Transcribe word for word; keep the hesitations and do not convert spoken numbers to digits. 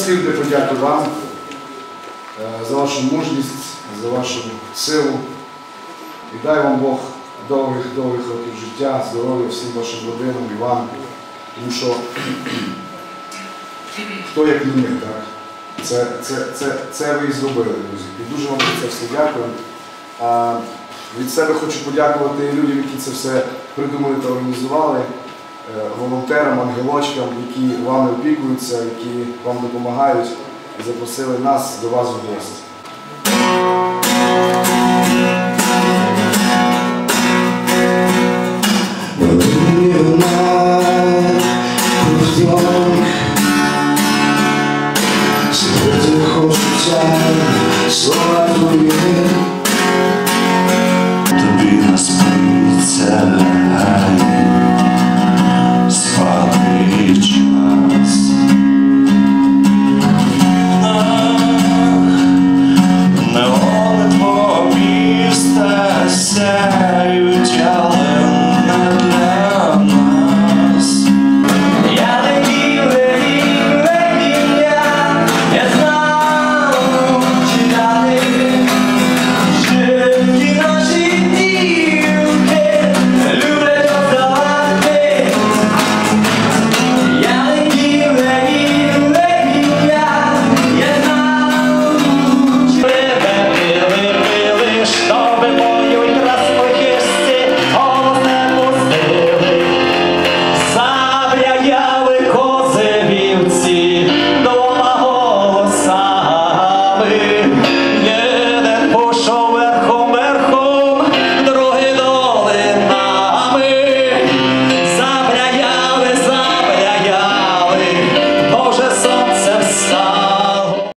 слів для подяки вам за вашу мужність, за вашу силу. І дай вам Бог довгих-довгих років життя, здоров'я всім вашим родинам і вам. Тому що хто як не ми, так? Це, це, це, це ви і зробили, друзі. І дуже вам за це все дякую. А від себе хочу подякувати людям, які це все придумали та організували, волонтерам, ангелочкам, які вами опікуються, які вам допомагають і запросили нас до вас в гості. Хочеться слова твої.